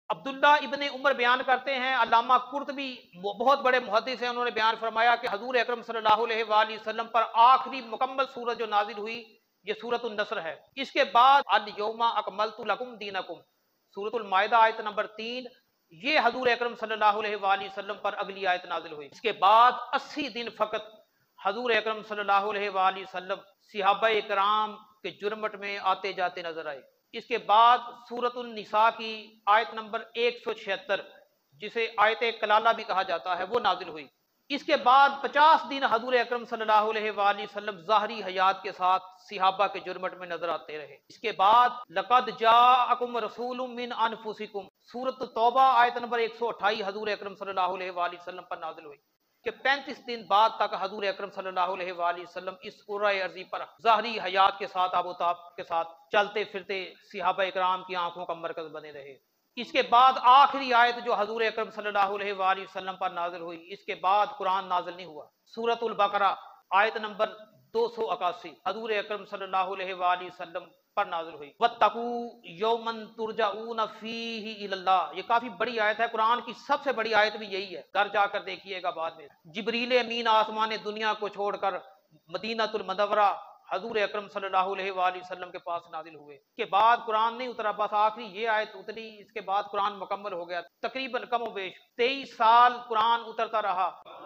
अब्दुल्ला इब्ने उमर बयान करते हैं, अल्लामा कुर्तबी बहुत बड़े मुहद्दिस हैं, उन्होंने बयान फरमाया कि हजूर अकरम सल्लल्लाहु अलैहि वसल्लम पर आखिरी मुकम्मल सूरत जो नाजिल हुई ये सूरतुन नस्र है। इसके बाद अल यौमा अकमलतु लकुम दीनकुम सूरतुल माइदा आयत नंबर 3, ये हजूर अकरम सल्लल्लाहु अलैहि वसल्लम पर अगली आयत नाजिल हुई। इसके बाद 80 दिन फ़कत हजूर अकरम सल्लल्लाहु अलैहि वसल्लम सहाबा इकराम के जुर्मट में आते जाते नजर आए। इसके बाद सूरतुन निसा की आयत नंबर 176, जिसे आयत कलाला भी कहा जाता है, वो नाजिल हुई। इसके बाद 50 दिन हजूर अकरम सल्लल्लाहु अलैहि वसल्लम ज़ाहरी हयात के साथ सिहाबा के जुर्मट में नजर आते रहे। इसके बाद लक़द जाअकुम रसूलुम मिन अनफुसिकुम सूरत तौबा आयत नंबर 128 हजूर अकरम सल्लल्लाहु अलैहि वसल्लम पर नाजिल हुई कि 35 दिन बाद तक हजूर अकरम सल्लल्लाहु अलैहि वसल्लम इस कुर्राए अर्ज़ी पर ज़ाहरी हयात के साथ आबोताब के साथ चलते फिरते सिहाबा इकराम की आंखों का मरकज बने रहे। इसके बाद आखिरी आयत जो हजूर अकरम सल्लल्लाहु अलैहि वसल्लम पर नाजिल हुई, इसके बाद कुरान नाजिल नहीं हुआ। सूरतुल बकरा आयत नंबर 281 हजूर अकरम सल्लल्लाहु अलैहि वसल्लम पर नाजिल हुई। वत्तकू यौमन तुरजाऊन फीही इलल्लाह, ये काफी बड़ी आयत है, कुरान की सबसे बड़ी आयत भी यही है, घर जाकर देखिएगा बाद में। जिब्रील अमीन आसमान दुनिया को छोड़कर मदीनातुल मुनव्वरा हजूर अकरम सल्लल्लाहु अलैहि वसल्लम के पास नाजिल हुए। इसके बाद कुरान नहीं उतरा, बस आखिरी ये आयत उतरी, इसके बाद कुरान मुकम्मल हो गया। तकरीबन कमोबेश 23 साल कुरान उतरता रहा।